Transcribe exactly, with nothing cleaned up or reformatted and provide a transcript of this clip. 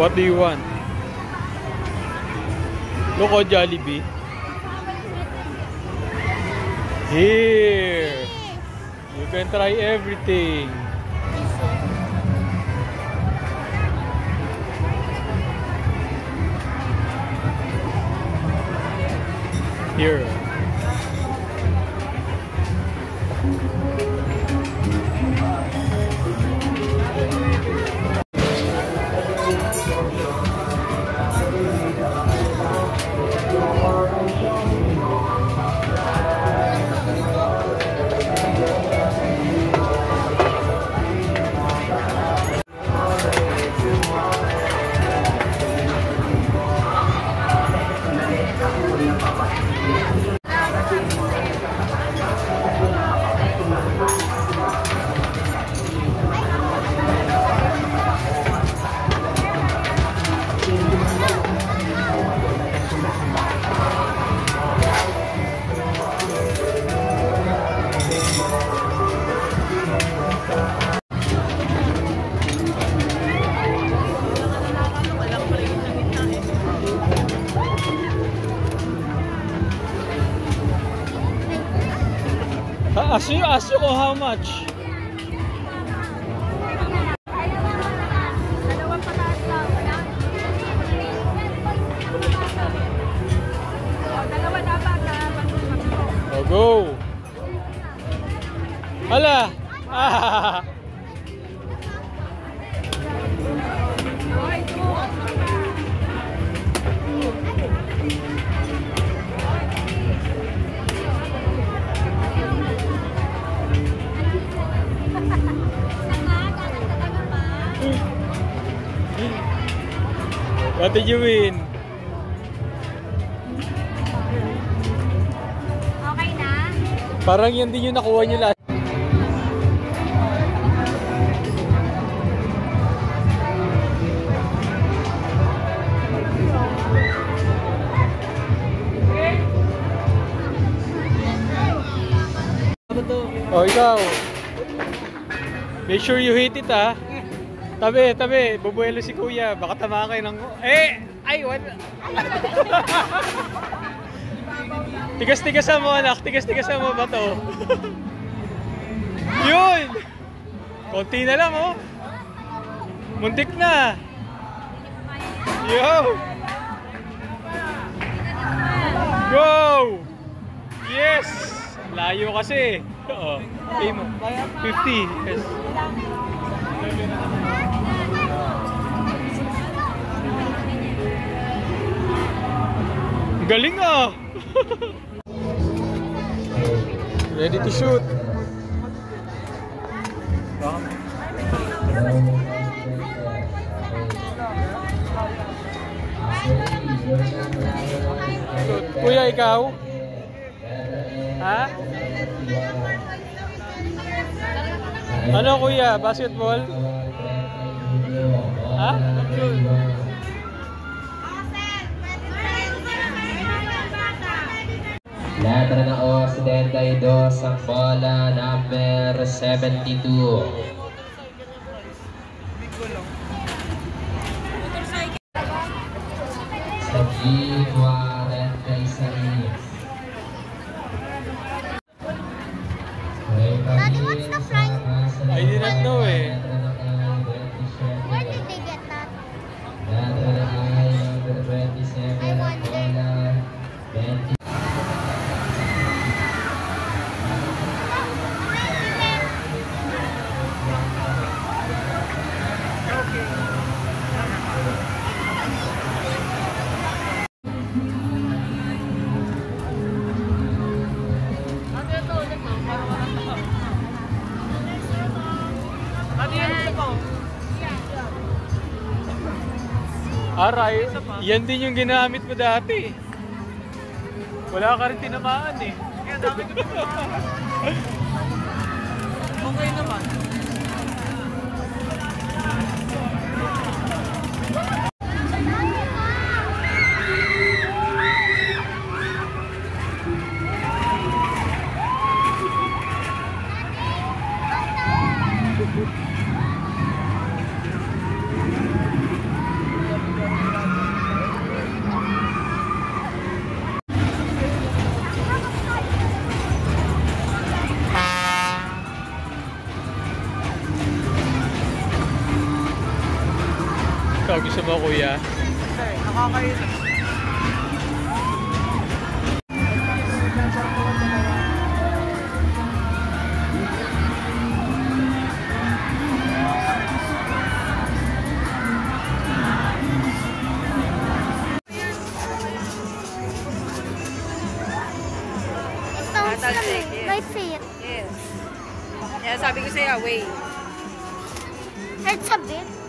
What do you want? Look at Jollibee. Here, you can try everything. Here. Ask you, ask you how much? Oh, go! Hala! Ah! What did you win? Okay na? Parang yan din yung nakuha nyo lahat. Oh, ikaw. Make sure you hit it, ha. Tabi, tabi. Bubuelo si kuya. Baka tama kayo ng... Eh! Ay, wala. Tigas-tigasan mo, anak. Tigas-tigasan mo ba to? Yun! Konti na lang, oh. Muntik na. Yo! Go! Yes! Layo kasi. Oo. Pay mo. fifty. Yes. Galing ah! Ready to shoot. Kuya, ikaw? Ha? Ano kuya? Basketball? Ha? Letra na O, setenta y dos ang bola, number seventy-two. Sa G, cuarenta y seis. I did not know eh. Where did they get that? Letra na I, number twenty-seven ang bola, twenty. Aray, yan din yung ginamit mo dati. Wala ka rin tinamaan eh. Kaya dami ko tinamaan. Okay naman. Ito, gusto mo kuya? Nakakain. It sounds I'll take yummy. it. My feet. Yes. Yan, sabi ko sa'yo, wait. It's a bit.